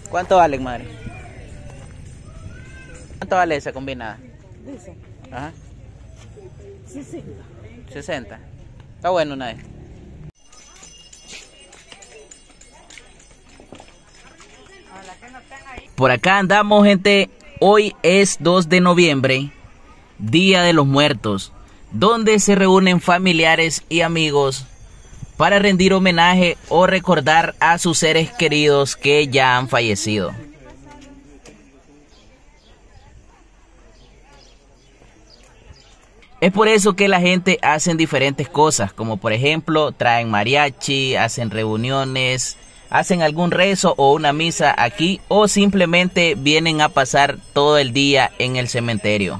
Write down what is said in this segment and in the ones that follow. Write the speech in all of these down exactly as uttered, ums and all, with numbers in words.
¿Cuánto valen, madre? ¿Cuánto vale esa combinada? Dice. Ajá. sesenta. sesenta. Está bueno una vez. Por acá andamos, gente. Hoy es dos de noviembre, Día de los Muertos, donde se reúnen familiares y amigos para rendir homenaje o recordar a sus seres queridos que ya han fallecido. Es por eso que la gente hace diferentes cosas, como por ejemplo traen mariachi, hacen reuniones, hacen algún rezo o una misa aquí, o simplemente vienen a pasar todo el día en el cementerio.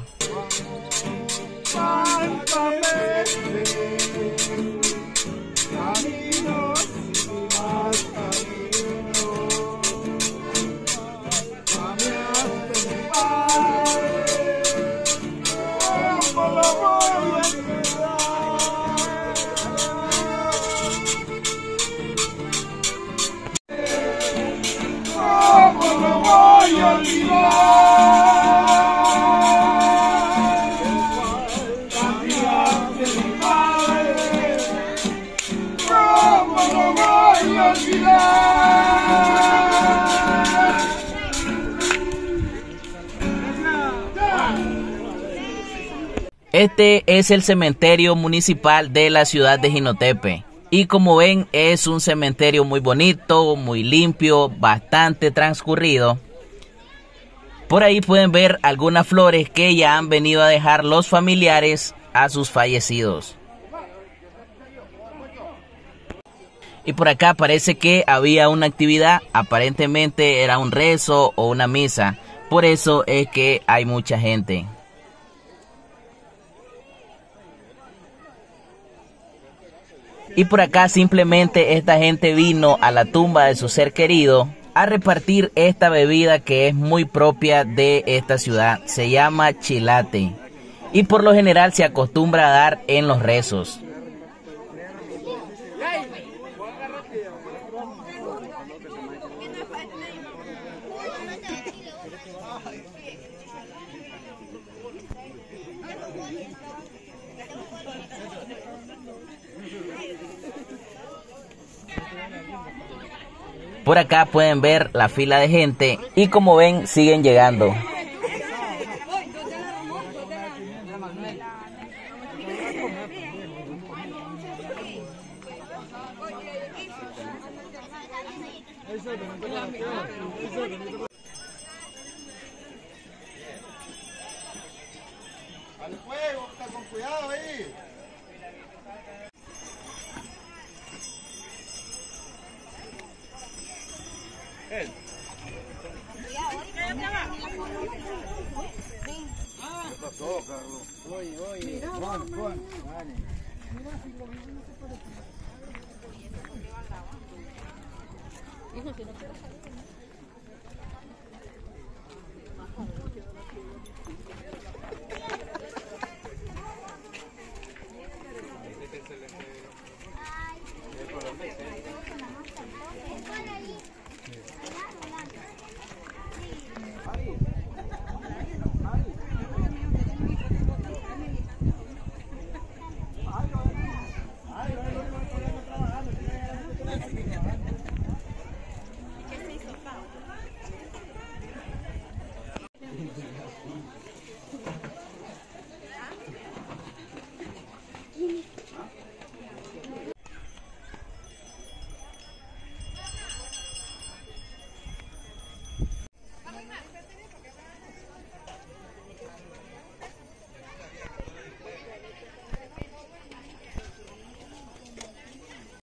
Este es el cementerio municipal de la ciudad de Jinotepe. Y como ven, es un cementerio muy bonito, muy limpio, bastante transcurrido. Por ahí pueden ver algunas flores que ya han venido a dejar los familiares a sus fallecidos. Y por acá parece que había una actividad, aparentemente era un rezo o una misa. Por eso es que hay mucha gente. Y por acá simplemente esta gente vino a la tumba de su ser querido a repartir esta bebida que es muy propia de esta ciudad. Se llama chilate y por lo general se acostumbra a dar en los rezos. Por acá pueden ver la fila de gente y como ven siguen llegando. Al fuego, está con cuidado ahí. Él. ¿Qué pasó, Carlos? Oye, oye, Juan, Juan, vale. Mira, si lo mismo no se parece. Hijo, si no quiero salir.